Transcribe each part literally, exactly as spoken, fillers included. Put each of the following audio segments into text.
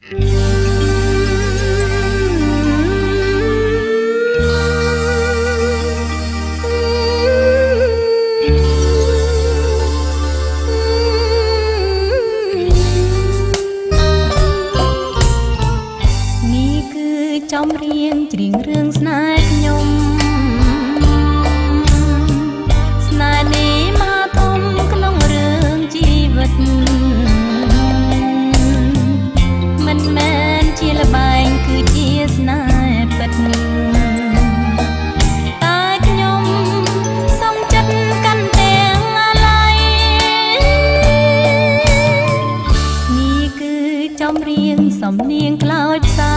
ចំរៀងច្រៀងរឿងស្នេហ៍ខ្ញុំស្នេហ៍នេះមកធំក្នុងរឿងជីវិតមិនមែនជាល្បែងគឺជាស្នេហ៍ពិតតែខ្ញុំសុំចិត្តកាន់ទាំងអាឡ័យនេះគឺចំរៀងសំនៀងក្លោចផ្សា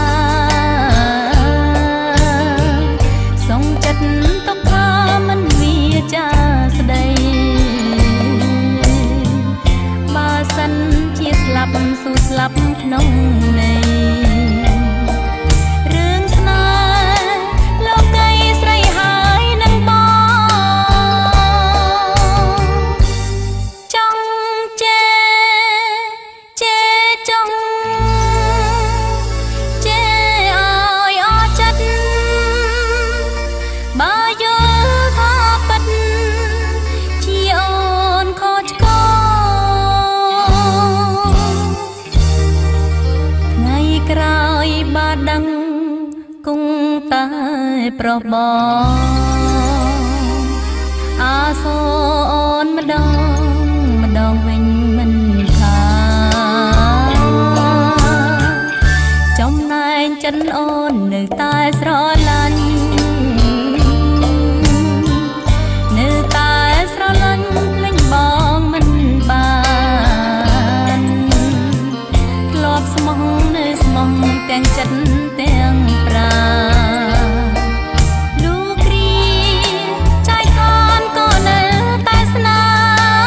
ស៊ូស្លាប់ក្នុងន័យរឿងស្នេហ៍លោកីស្រីហើយនឹងបងចង់ជេជេចង់ជេឲ្យអស់ចិត្តបើយល់ថាពិតជាអូនខុសឆ្គងក្រោយបាដឹងគង់តែប្រុសបងអាសូរអូនម្ដងម្ដងវិញមិនខាចំណែងចិនអូននៅតែស្រឡាញ់នៅតែស្រឡាញ់លេងបងមិនបានធ្លាប់ស្មោះនៅស្មោះទាំងចិត្តទាំងប្រាលោកគ្រាចៃខានក៏នៅតែស្នេហ៍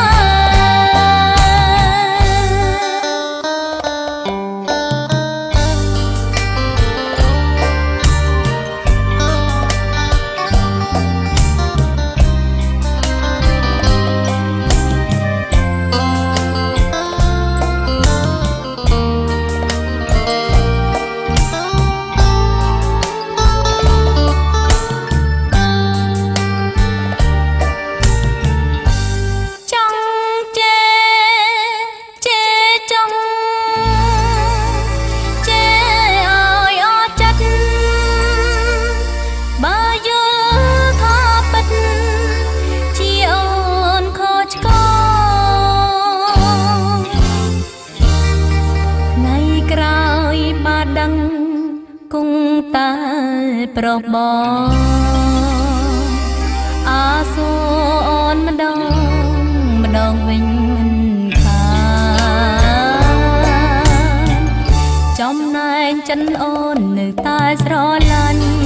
គង់តែប្រុសបងអាសូរអូនម្ដងម្ដងវិញមិនខានចំណែងចិនអូននៅតែស្រឡាញ់